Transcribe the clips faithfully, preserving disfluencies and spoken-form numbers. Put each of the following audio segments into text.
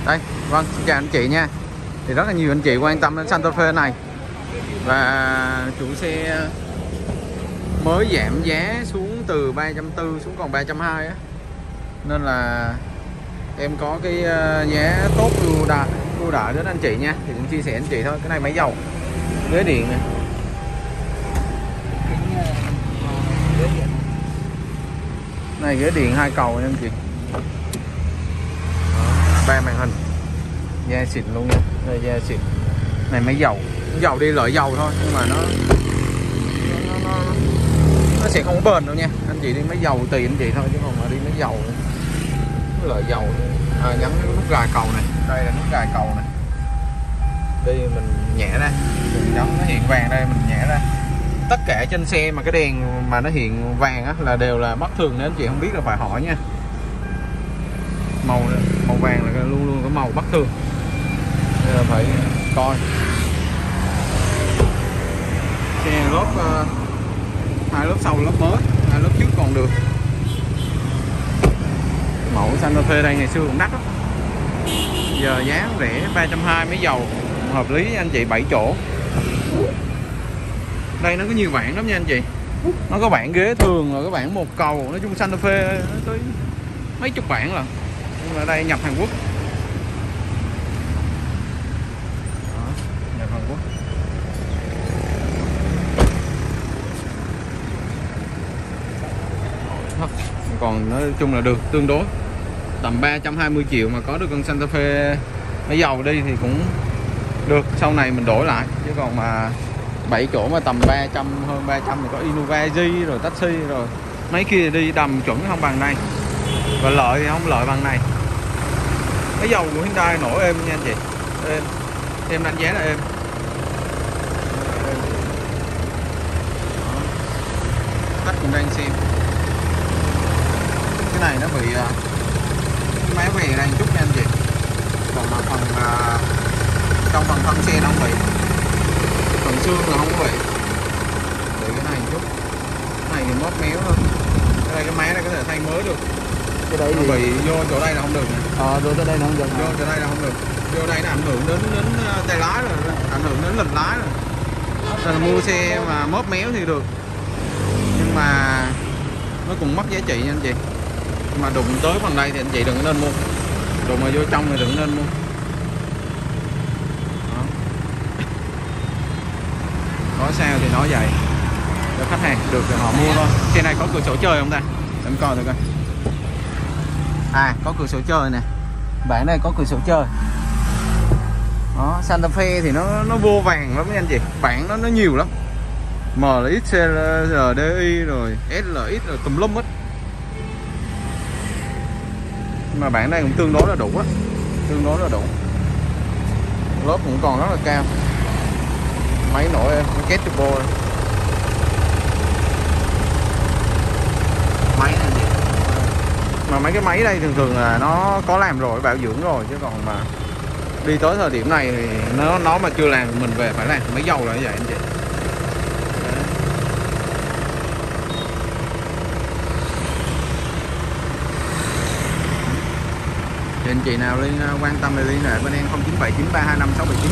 Đây, vâng, xin chào anh chị nha. Thì rất là nhiều anh chị quan tâm đến Santa Fe này. Và chủ xe mới giảm giá xuống từ ba trăm bốn mươi xuống còn ba trăm hai mươi á. Nên là em có cái giá tốt ưu đãi, ưu đãi đến anh chị nha. Thì cũng chia sẻ anh chị thôi. Cái này máy dầu, ghế điện này. Này ghế điện hai cầu nha anh chị. Ba màn hình, da xịn luôn nha. Đây da xịn. Này máy dầu, dầu đi lợi dầu thôi nhưng mà nó nó, nó, nó sẽ không bền đâu nha. Anh chị đi máy dầu tùy anh chị thôi chứ không mà đi máy dầu nó lợi dầu. À, nhấn nút gài cầu này, đây là nút gài cầu này. Đi mình nhẹ ra, mình nhấn nó hiện vàng đây mình nhẹ ra. Tất cả trên xe mà cái đèn mà nó hiện vàng á là đều là bất thường, nên anh chị không biết là phải hỏi nha. Màu màu vàng là luôn luôn có màu bất thường, nên là phải coi. Xe lớp uh, hai lớp sau lớp mới, hai lớp trước còn được. Mẫu Santa Fe đây ngày xưa cũng đắt lắm, giờ giá rẻ, ba trăm hai mươi mấy dầu hợp lý anh chị, bảy chỗ. Đây nó có nhiều bản lắm nha anh chị. Nó có bản ghế thường rồi, có bản một cầu. Nói chung Santa Fe nó tới mấy chục bản rồi. Nhưng mà đây nhập Hàn Quốc. Đó, nhập Hàn Quốc. Còn nói chung là được, tương đối. Tầm ba trăm hai mươi triệu mà có được con Santa Fe máy dầu đi thì cũng được. Sau này mình đổi lại. Chứ còn mà bảy chỗ mà tầm ba trăm, hơn ba trăm thì có Innova G rồi taxi rồi mấy kia đi đầm chuẩn không bằng này. Và lợi thì không lợi bằng này. Cái dầu của Hyundai nổi êm nha anh chị, êm. Em đánh giá là êm. Khách cũng đang xem. Cái này nó bị cái máy về đang chút nha anh chị. Còn mà phần trong phần thân xe nó không bị, phần xương là không có bị. Để cái này chút, cái này thì móp méo hơn. Cái này cái máy này có thể thay mới được. Cái đấy thì bị vô chỗ đây là không được nè. Ờ, vô chỗ đây là không được. Vô chỗ đây là không được. Vô đây nó ảnh hưởng đến đến tay lái rồi, ảnh hưởng đến lệch lái rồi. Nên là mua xe mà móp méo thì được, nhưng mà nó cũng mất giá trị nha anh chị. Mà đụng tới phần đây thì anh chị đừng nên mua. Đụng mà vô trong thì đừng nên mua. Đó. Có sao thì nói vậy, cho khách hàng được thì họ mua thôi. Xe này có cửa sổ chơi không ta? Để coi thử coi. À, có cửa sổ chơi nè. Bản này có cửa sổ chơi. Đó, Santa Fe thì nó nó vô vàng lắm nha anh chị. Bản nó nó nhiều lắm. em lờ ích, rờ đê i rồi ét lờ ích rồi tùm lum hết. Mà bản này cũng tương đối là đủ á. Tương đối là đủ. Lớp cũng còn rất là cao. Máy nổi em, cái két turbo. Máy này gì? Mà mấy cái máy đây thường thường là nó có làm rồi, bảo dưỡng rồi, chứ còn mà đi tới thời điểm này thì nó nó mà chưa làm mình về phải làm máy dầu là như vậy anh chị. Thì anh chị nào liên quan tâm thì liên hệ bên em không chín bảy chín ba hai năm sáu bảy chín.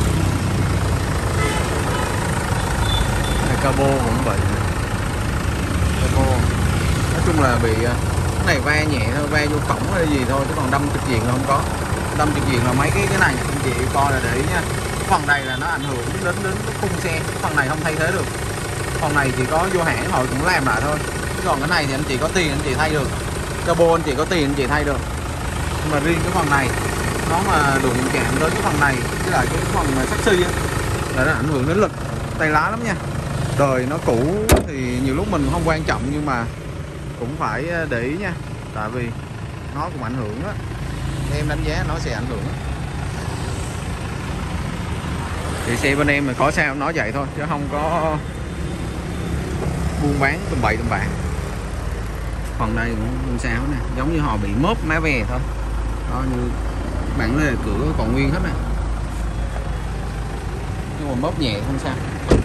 Cabo cũng bị. Cabo nói chung là bị cái này va nhẹ thôi, va vô cổng hay gì thôi, chứ còn đâm trực diện là không có. Đâm trực diện là mấy cái cái này anh chị coi là để ý nha. Phần này là nó ảnh hưởng đến đến cái khung xe, cái phần này không thay thế được. Phần này chỉ có vô hãng họ cũng làm lại thôi. Chứ còn cái này thì anh chị có tiền anh chị thay được. Cabo anh chị có tiền anh chị thay được. Nhưng mà riêng cái phần này nó mà đụng chạm tới cái phần này với lại cái phần mà taxi á là nó ảnh hưởng đến lực tay lái lắm nha. Đời nó cũ thì nhiều lúc mình không quan trọng nhưng mà cũng phải để ý nha, tại vì nó cũng ảnh hưởng á. Em đánh giá nó sẽ ảnh hưởng á. Thì xe bên em mà có sao nói vậy thôi, chứ không có buôn bán tầm bậy tầm bạ. Phần đây cũng không sao nè, giống như họ bị mớp má ve thôi. Đó, như bản lề cửa còn nguyên hết nè, nhưng mà mớp nhẹ không sao.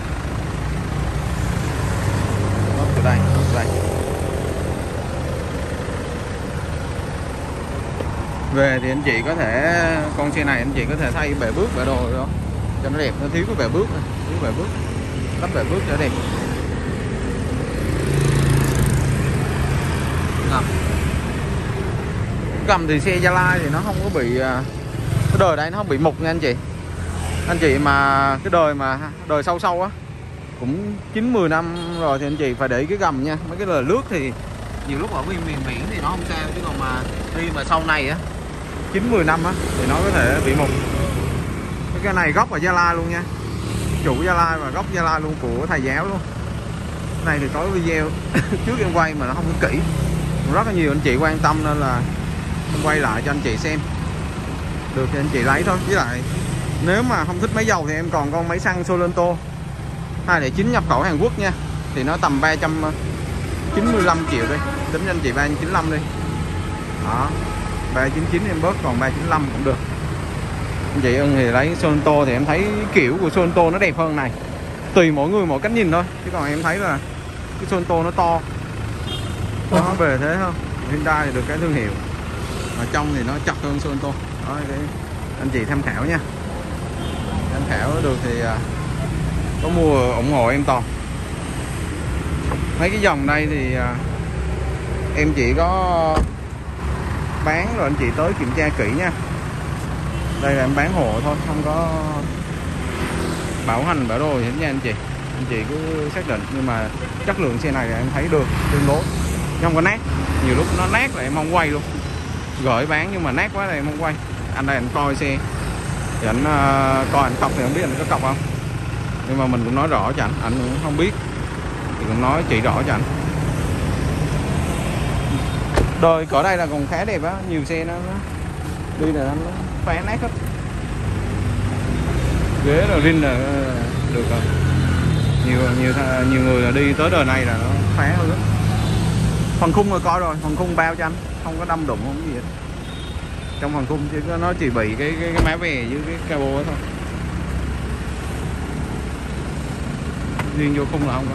Mớp từ đây, mớp từ đây. Về thì anh chị có thể, con xe này anh chị có thể thay bệ bước bệ đồ rồi đó cho nó đẹp, nó thiếu cái bệ bước, thiếu bệ bước, lắp bệ bước cho đẹp. Gầm. Gầm thì xe Gia Lai thì nó không có bị, cái đời đây nó không bị mục nha anh chị. Anh chị mà cái đời mà đời sâu sâu á, cũng chín mười năm rồi thì anh chị phải để ý cái gầm nha. Mấy cái đời lướt thì nhiều lúc ở miền miền biển thì nó không sao, chứ còn mà đi mà sau này á chín mười năm á thì nó có thể bị mục. Cái này gốc ở Gia Lai luôn nha, chủ Gia Lai và gốc Gia Lai luôn, của thầy giáo luôn. Cái này thì có video trước em quay mà nó không có kỹ, rất là nhiều anh chị quan tâm nên là em quay lại cho anh chị xem. Được thì anh chị lấy thôi. Với lại nếu mà không thích máy dầu thì em còn con máy xăng Sorento hai không chín nhập khẩu Hàn Quốc nha, thì nó tầm ba trăm chín mươi lăm triệu đi, tính cho anh chị ba trăm chín mươi lăm đi đó, ba trăm chín mươi chín em bớt còn ba trăm chín mươi lăm cũng được. Anh chị ưng thì lấy Sorento, thì em thấy kiểu của Sorento nó đẹp hơn này, tùy mỗi người mỗi cách nhìn thôi, chứ còn em thấy là cái Sorento nó to, nó về thế không. Hyundai thì được cái thương hiệu, ở trong thì nó chặt hơn Sorento đó, cái anh chị tham khảo nha. Tham khảo được thì có mua ủng hộ em Toàn. Mấy cái dòng đây thì em chỉ có bán rồi anh chị tới kiểm tra kỹ nha. Đây là em bán hộ thôi, không có bảo hành bảo đồ gì hết nha anh chị. Anh chị cứ xác định, nhưng mà chất lượng xe này là em thấy được tương đối, không có nát. Nhiều lúc nó nát là em không quay luôn, gửi bán nhưng mà nát quá là em không quay. Anh đây anh coi xe thì anh uh, coi anh cọc thì không biết anh có cọc không, nhưng mà mình cũng nói rõ cho anh, anh cũng không biết thì cũng nói chỉ rõ cho anh. Đời cỡ đây là còn khá đẹp á, nhiều xe nó, nó đi là nó phá nát hết. Ghế rồi rin là được rồi, nhiều nhiều nhiều người là đi tới đời này là nó phá hơn. Phần khung rồi coi rồi, phần khung bao cho anh, không có đâm đụng không có gì hết trong phần khung, chứ nó chỉ bị cái cái, cái má về với cái cabo đó thôi, riêng vô khung là không có.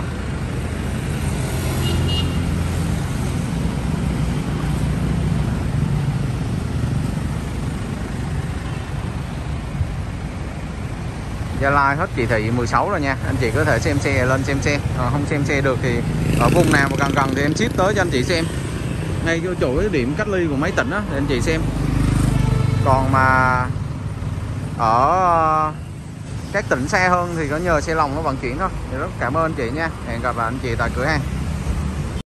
Gia Lai hết chỉ thị mười sáu rồi nha, anh chị có thể xem xe lên xem xe, à, không xem xe được thì ở vùng nào mà gần gần thì em ship tới cho anh chị xem, ngay vô chỗ cái điểm cách ly của mấy tỉnh đó để anh chị xem. Còn mà ở các tỉnh xa hơn thì có nhờ xe lòng nó vận chuyển thôi. Thì rất cảm ơn anh chị nha, hẹn gặp lại anh chị tại cửa hàng.